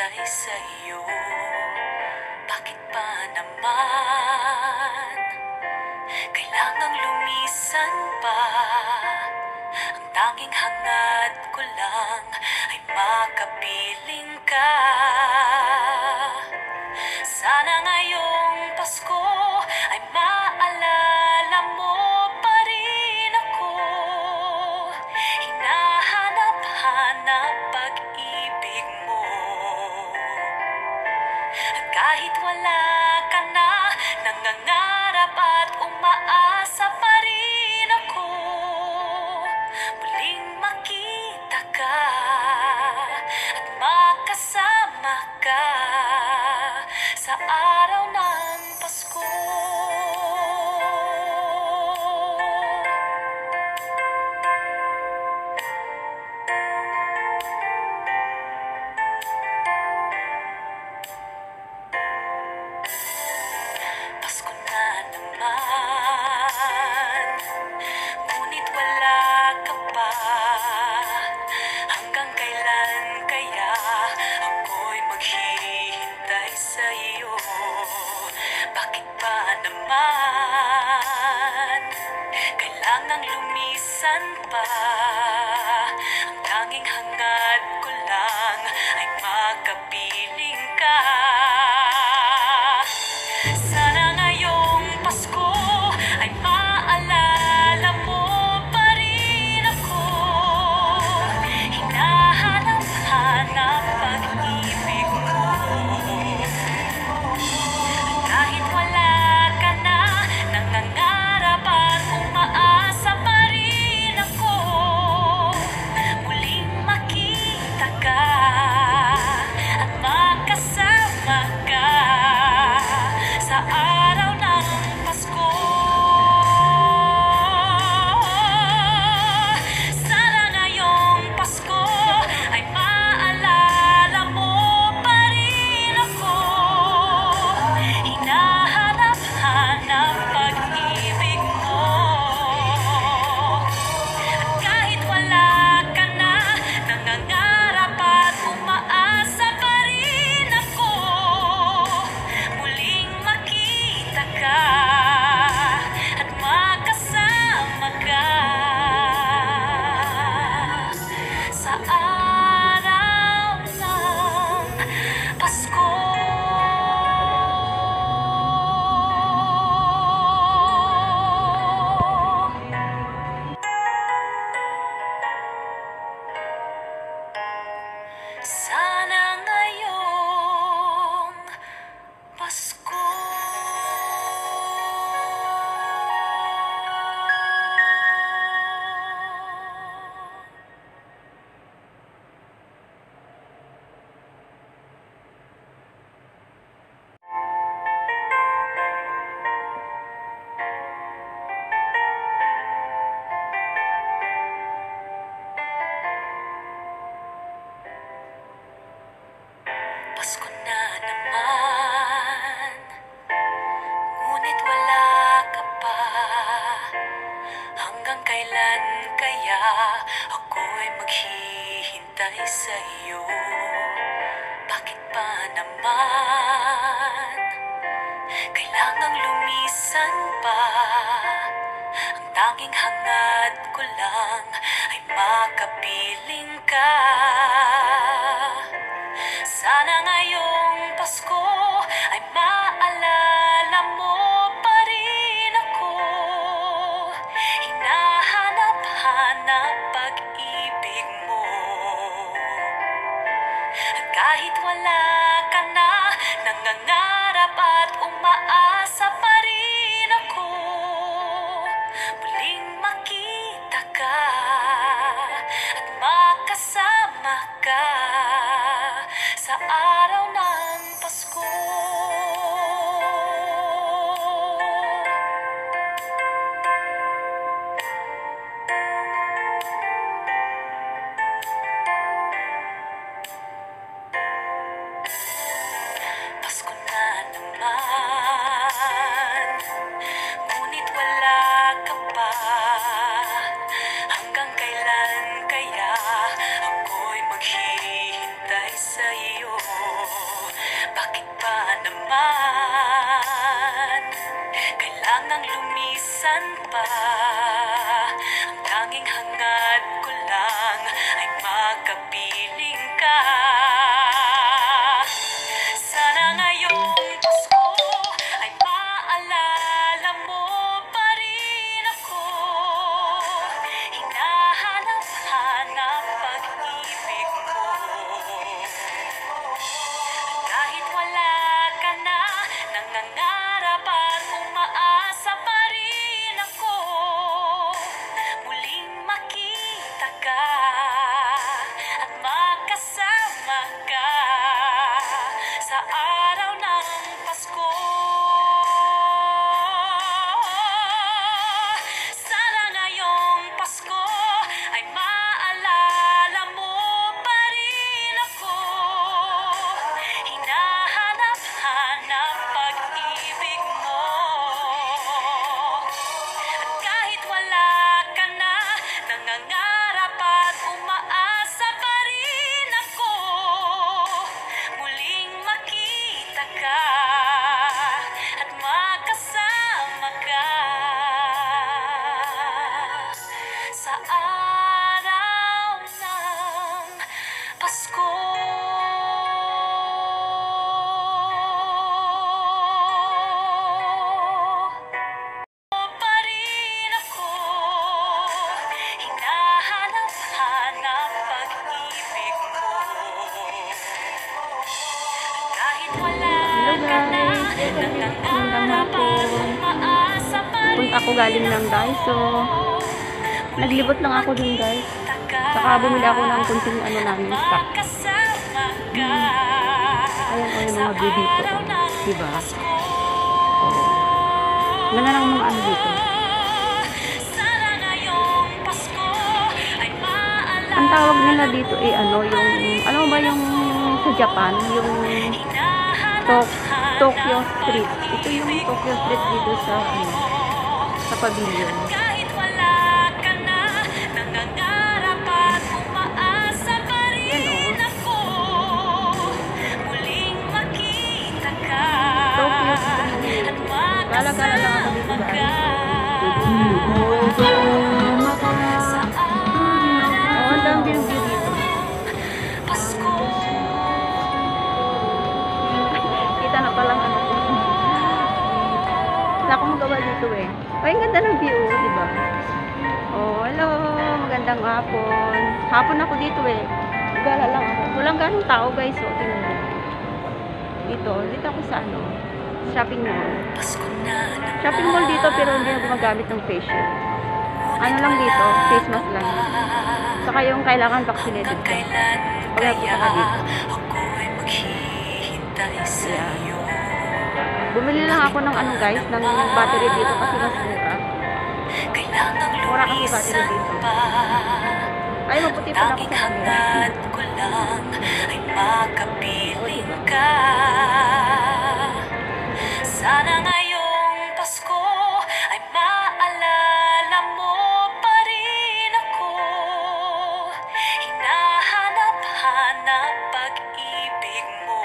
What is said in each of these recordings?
naghihintay sa iyo. Bakit pa naman kailangang lumisan pa? Ang tanging hangad ko lang ay makapiling ka. Sana ngayong Pasko ay maalala mo pa rin ako. Hinahanap-hanap pag-ibig mo. At kahit wala ka na, nangangarap at umaasa pa rin ako. Muling makita ka at makasama ka sa araw ng Pasko. Pasko na naman, ngunit wala ka pa. Hanggang kailan kaya ako'y maghihintay sa iyo? Bakit ba naman kailangang lumisan pa? Ang tanging hangad ko lang ay makapiling ka. Sana ngayong Pasko ay maalala mo pa rin ako. Hinahanap-hanap pag-ibig mo. Kahit wala ka na, nangangarap at umaasa pa rin ako. Muling makita ka at makasama ka sa araw ng Pasko. Sana ngayong Pasko ay maalala mo pa rin ako. Hinahanap-hanap pag-ibig mo. At kahit wala ka na, nangangarap at umaasa pa rin ako. Muling makita ka at makasama ka sa araw ng Pasko. Sana ngayong Pasko. Pasko na naman, ngunit wala ka pa. Hanggang kailan kaya ako'y maghihintay sa iyo? Bakit pa naman kailangang lumisan pa? Ang tanging hangad ko lang ay makapiling ka. Sana ngayong Pasko ay maalala mo pa rin ako. Hinahanap-hanap pag-ibig mo. At kahit wala ka na, nangangarap at umaasa pa rin ako. Muling makita ka at makasama ka sa araw ng Pasko. Pasko na naman, ngunit wala ka pa. Hanggang kailan kaya ako'y maghihintay sa iyo? naman. Kailangang lumisan pa. Ang tanging hangad ko lang ay makapiling ka. Sana ngayong Pasko ay maalala mo pa rin ako. Hinahanap-hanap pag-ibig mo. Kahit wala ka na, nangangarap at umaasa pa rin ako. Muling makita ka at makasama ka sa araw ng Pasko. Sana ngayong Pasko ay maalala mo pa rin ako. Hinahanap-hanap pag-ibig mo. At kahit wala ka na, nangangarap at umaasa pa rin ako. Muling makita ka at makasama ka sa araw ng Pasko. Pa rin ako. Hinahanap-hanap pag-ibig mo. Kahit wala ka na, nangangarap at umaasa pa rin Punta ako galing ng Daiso. Naglibot lang ako dun, guys. Saka bumili ako ng kunting ano namin, stock. makasama ka Ayan, o yung mga view dito. Diba? Oh. Ganda ng mga ano dito. Sana ngayong Pasko ay maalala Ang tawag nila dito ay ano, yung, ano ba yung sa Japan? Yung Tokyo Street. Ito yung Tokyo Street dito sa, ano, sa pavilion. Kahit wala ka na, nangangarap at umaasa pa rin ako. Muling makita ka Tokyo Street. at Gala-gala lang ako dito, makasama guys. ka sa Oh, ang dami yung view dito. Pasko. Kita na palang ano ko. Wala akong magawa dito eh. Oh, ang ganda ng view, di ba? Oh, hello. Magandang hapon. Hapon ako dito eh. Gala lang ako. Walang ganong tao, guys. So, tingnan mo. Dito ako sa ano, shopping mall. Pasko na naman. Shopping mall dito pero hindi na gumagamit ng face shield. Ano lang dito, face mask lang. Saka yung kailangan vaccinated ka. Kailan Pag nagpunta ka dito. ako'y maghihintay sa'yo? Bumili lang ako ng ano guys, ng battery dito kasi mas mura. Kailangang Mura kasi battery lumisan dito. pa. Ay, maputi pala ako Tanging sa kanila. hangad ko lang ay makapiling ka. Sana ngayong Pasko ay maalala mo pa rin ako. Hinahanap-hanap pag-ibig mo.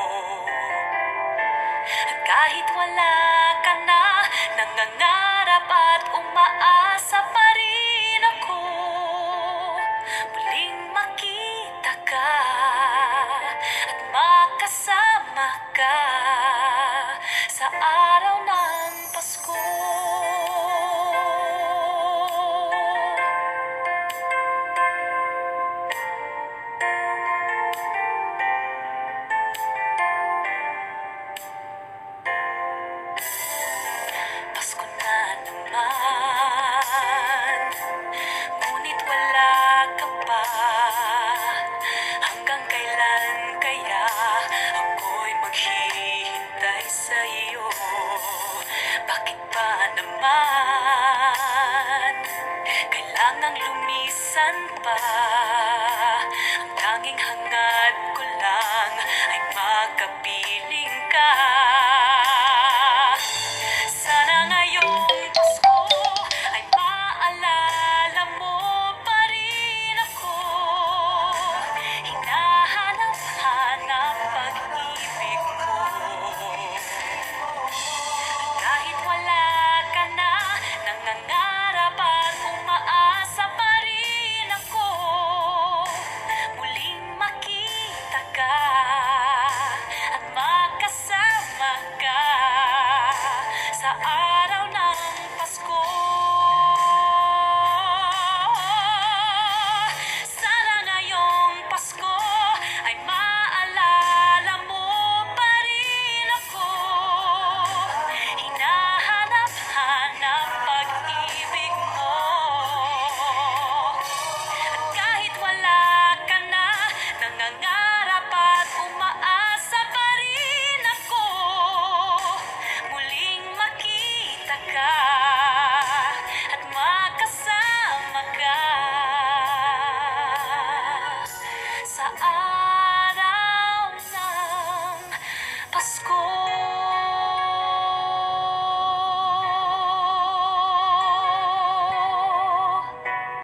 At kahit wala ka na, nangangarap at umaasa pa rin ako. Muling makita ka at makasama ka sa araw ng Pasko. Pasko na naman, ngunit wala ka pa. Hanggang kailan kaya ako'y maghihintay sa iyo? Bakit ba naman kailangang lumisan pa? Ang tanging hangad ko lang ay makapiling ka